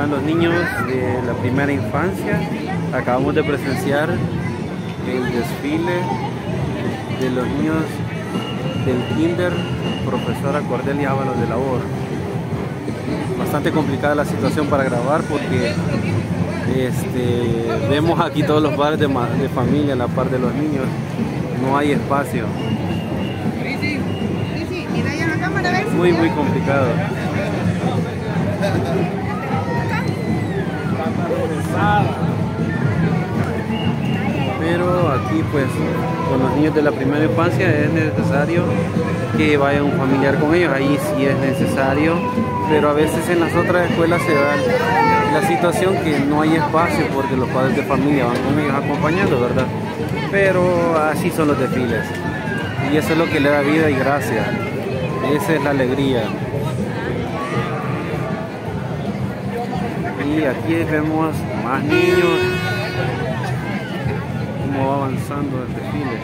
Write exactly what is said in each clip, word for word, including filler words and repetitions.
están los niños de la primera infancia. Acabamos de presenciar el desfile de los niños del kinder profesora Cordelia Ábalos de Labor. Bastante complicada la situación para grabar porque este, vemos aquí todos los padres de, de familia a la par de los niños. No hay espacio. Muy muy complicado. Pero aquí pues con los niños de la primera infancia es necesario que vaya un familiar con ellos, ahí sí es necesario, pero a veces en las otras escuelas se da la situación que no hay espacio porque los padres de familia van con ellos acompañando, ¿verdad? Pero así son los desfiles y eso es lo que le da vida y gracia, esa es la alegría. Y aquí vemos más niños, cómo va avanzando el desfile.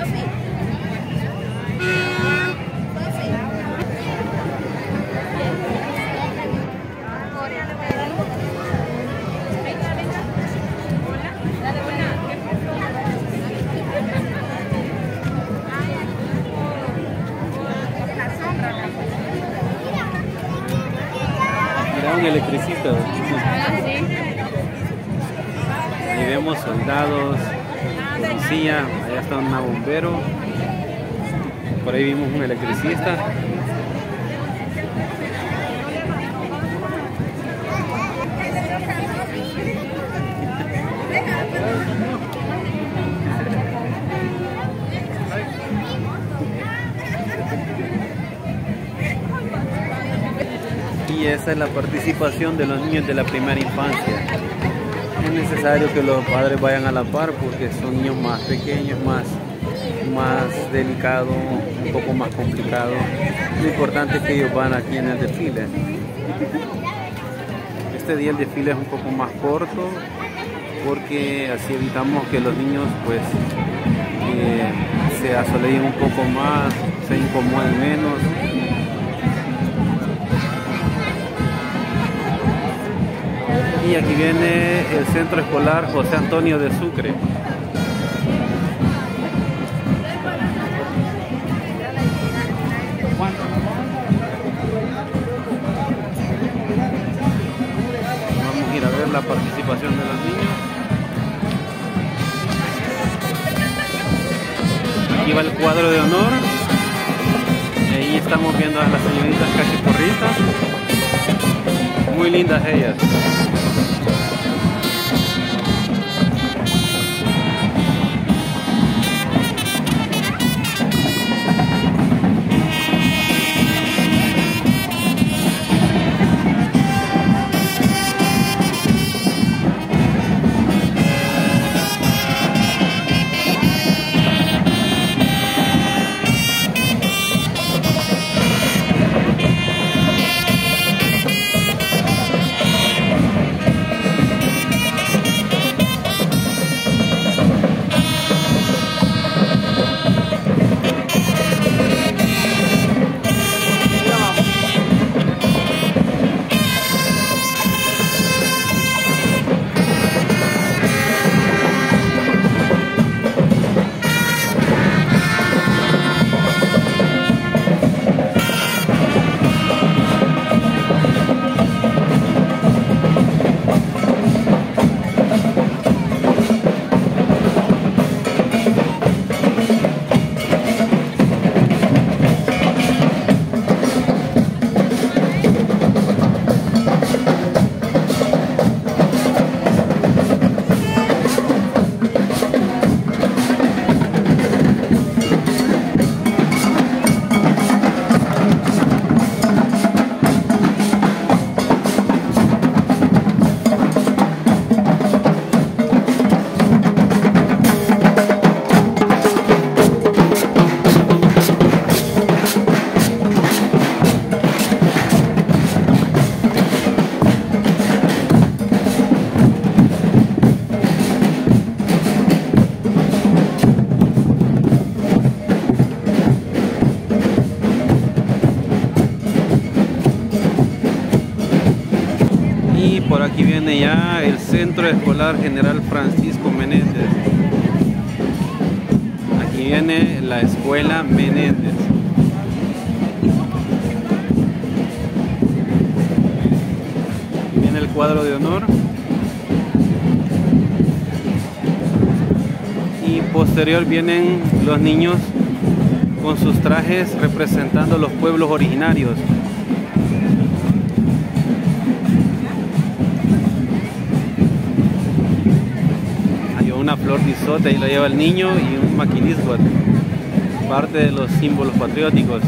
Mira un electricista. Ahí vemos soldados, policía, allá está un bombero, por ahí vimos un electricista. Y esa es la participación de los niños de la primera infancia. Es necesario que los padres vayan a la par porque son niños más pequeños, más, más delicados, un poco más complicados. Lo importante es que ellos van aquí en el desfile. Este día el desfile es un poco más corto porque así evitamos que los niños pues eh, se asoleen un poco más, se incomoden menos. Y aquí viene el Centro Escolar José Antonio de Sucre. Vamos a ir a ver la participación de los niños. Aquí va el cuadro de honor. Y ahí estamos viendo a las señoritas cachiporristas. Muy lindas ellas. aquí viene ya el Centro Escolar General Francisco Menéndez. Aquí viene la Escuela Menéndez. Aquí viene el cuadro de honor. Y posterior vienen los niños con sus trajes representando los pueblos originarios. Hay una flor de isote, ahí la lleva el niño, y un maquinisco, parte de los símbolos patrióticos.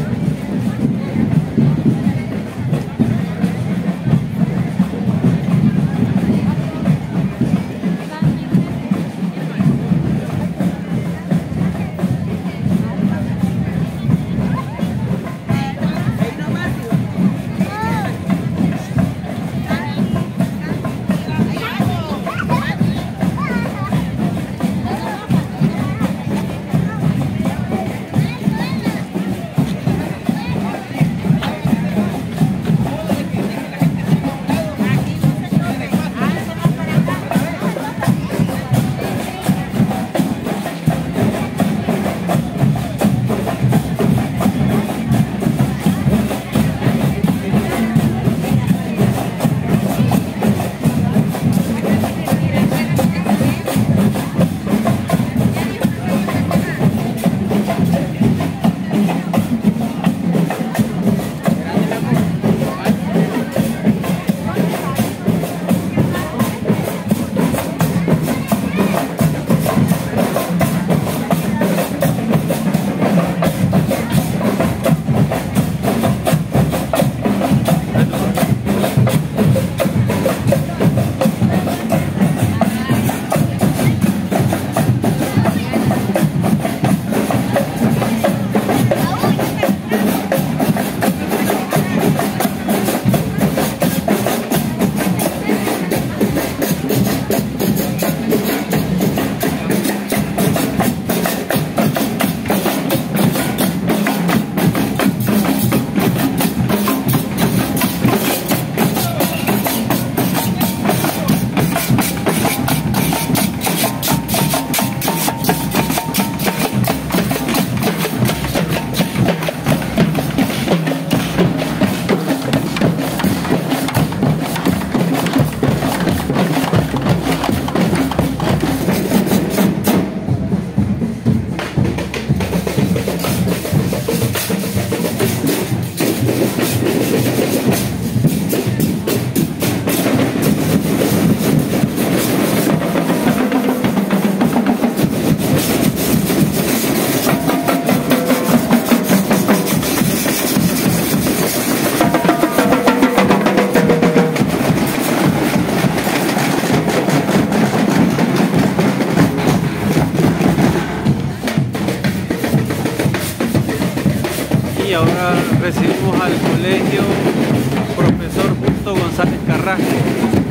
Y ahora recibimos al colegio Profesor Justo González Carrasco.